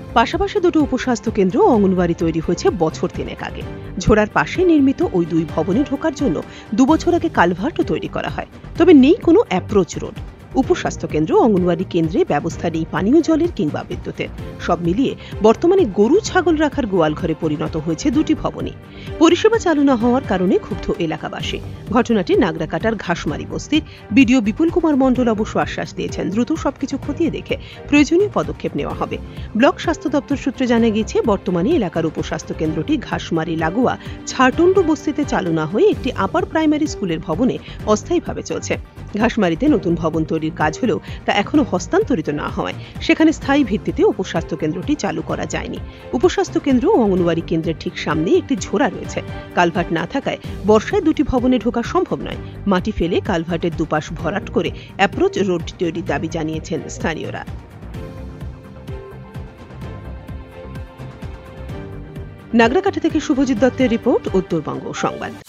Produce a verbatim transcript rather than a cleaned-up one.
পাশাপাশি দুটো উপস্বাস্থ্য কেন্দ্র ও অঙ্গনওয়াড়ি তৈরি হয়েছে বছর তিনেক আগে। ঝোড়ার পাশে নির্মিত ওই দুই ভবনে ঢোকার জন্য দুবছর আগে কালভার্টও তৈরি করা হয়, তবে নেই কোনো অ্যাপ্রোচ রোড। উপস্বাস্থ্য কেন্দ্র অঙ্গনওয়াড়ি কেন্দ্রে ব্যবস্থা নেই পানীয় জলের কিংবা বিদ্যুতের। সব মিলিয়ে বর্তমানে গরু ছাগল রাখার গোয়াল ঘরে পরিণত হয়েছে দুটি ভবনই। পরিষেবা চালু না হওয়ার কারণে ক্ষুব্ধ এলাকাবাসী। ঘটনাটি নাগরাকাটার ঘাসমারি বস্তির বিডিও বিপুল কুমার মণ্ডল অবশ্য আশ্বাস দিয়েছেন, দ্রুত সবকিছু খতিয়ে দেখে প্রয়োজনীয় পদক্ষেপ নেওয়া হবে। ব্লক স্বাস্থ্য দপ্তর সূত্রে জানা গিয়েছে, বর্তমানে এলাকার উপস্বাস্থ্য কেন্দ্রটি ঘাসমারি লাগোয়া ছাড়টন্ডু বস্তিতে চালু না হয়ে একটি আপার প্রাইমারি স্কুলের ভবনে অস্থায়ীভাবে চলছে। ঘাসমারিতে নতুন ভবন তৈরির কাজ হলেও তা এখনো হস্তান্তরিত না হওয়ায় সেখানে স্থায়ী ভিত্তিতে উপস্বাস্থ্য কেন্দ্রটি চালু করা যায়নি। উপস্বাস্থ্য কেন্দ্র ও অঙ্গনওয়াড়ি কেন্দ্রের ঠিক সামনে একটি ঝোড়া রয়েছে। কালভার্ট না থাকায় বর্ষায় দুটি ভবনে ঢোকা সম্ভব নয়। মাটি ফেলে কালভার্টের দুপাশ ভরাট করে অ্যাপ্রোচ রোড তৈরির দাবি জানিয়েছেন স্থানীয়রা। নাগরাকাটা থেকে শুভজিৎ দত্তের রিপোর্ট, উত্তরবঙ্গ সংবাদ।